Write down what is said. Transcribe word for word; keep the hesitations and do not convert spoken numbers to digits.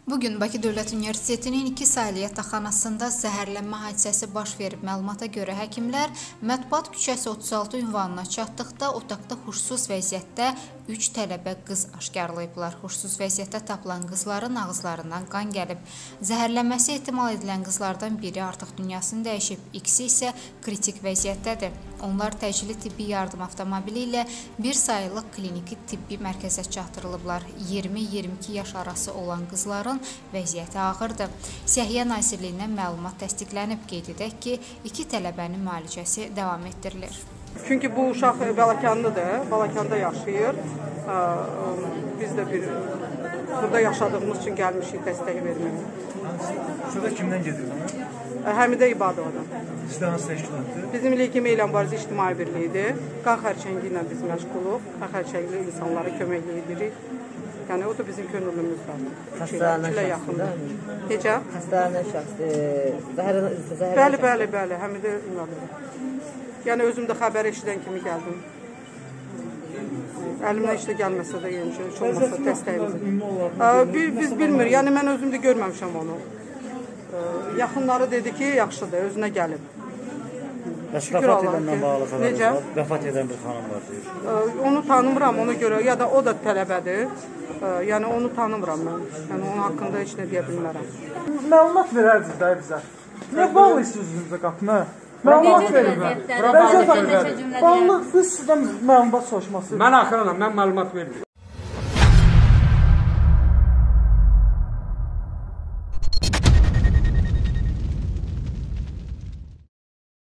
Bugün Bakı Dövlət Universitetinin iki saylı yataqxanasında zəhərlənmə hadisəsi baş verib. Məlumata görə həkimlər Mətbuat küçəsi otuz altı ünvanına çatdıqda otaqda huşsuz vəziyyətdə üç tələbə qız aşkarlayıblar. Huşsuz vəziyyətdə tapılan qızların ağızlarından qan gəlib. Zəhərlənməsi ehtimal edilən qızlardan biri artıq dünyasını dəyişib, ikisi isə kritik vəziyyətdədir. Onlar təcili tibbi yardım avtomobili ilə bir sayılıq kliniki tibbi mərkəzə çatdırılıblar. iyirmi iyirmi iki yaş arası olan qızların vəziyyəti ağırdır. Səhiyyə Nazirliyindən məlumat təsdiqlənib. Qeyd edək ki, iki tələbənin müalicəsi davam etdirilir. Çünki bu uşaq Balakanlıdır, Balakanda yaşayır. Biz də bir burada yaşadığımız üçün gəlmişik dəstək verməyə. Şurada kimdən gedirsiniz? Həmidə İbadovadan. Sizdə hansı təşkilatdır? Bizim Leykemiya ilə Mübarizə İctimai Birliyidir. Qan xərçəngi ilə biz məşğuluq. Qan xərçəngli insanlara kömək edirik. Yəni o da bizim könüllümüzdür. Xəstələnən şəxsdir. Necə? Xəstələnən şəxsdir. Bəli, bəli, bəli. Həmidə İbadovadan. Yəni özüm də xəbər eşidən kimi gəldim. Əlimdən işlə gəlməsə də yəni heç olmasa dəstəyimiz. Biz bilmir. Yəni mən özüm də görməmişəm onu. Yaxınları dedi ki, yaxşıdır, özünə gəlib. Bəs vəfat edənlə bağlı xəbəriniz var? Vəfat edən bir xanım var deyir. Onu tanımıram ona görə, ya da o da tələbədir. Yəni onu tanımıram mən. Yəni onun haqqında heç nə deyə bilmərəm. Məlumat verərdiniz də bizə. Niyə bağlısınız üzünüzə qapını? Məlumat verin. Vəziyyət verin. Bağlıq, biz sizdən məlumat soruşması. Mən axıranam, mən məlumat vermirəm.